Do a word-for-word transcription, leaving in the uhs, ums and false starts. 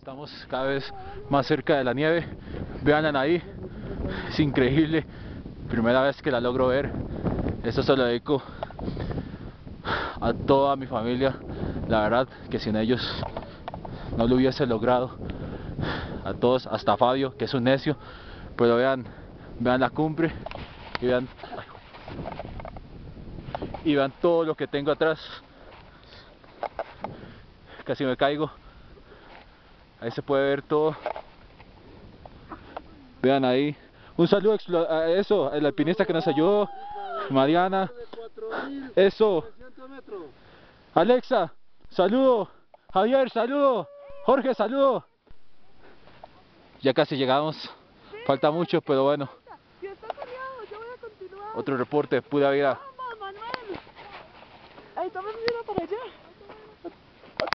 Estamos cada vez más cerca de la nieve. Veanla ahí, es increíble. Primera vez que la logro ver. Esto se lo dedico a toda mi familia. La verdad que sin ellos no lo hubiese logrado. A todos, hasta Fabio, que es un necio. Pero vean, vean la cumbre y vean, y vean todo lo que tengo atrás. Casi me caigo. Ahí se puede ver todo. Vean ahí. Un saludo a eso, el alpinista que nos ayudó, Mariana. Eso. Alexa, saludo. Javier, saludo. Jorge, saludo. Ya casi llegamos. Falta mucho, pero bueno. Otro reporte, pura vida. Vamos, Manuel. Ahí estamos viendo para allá.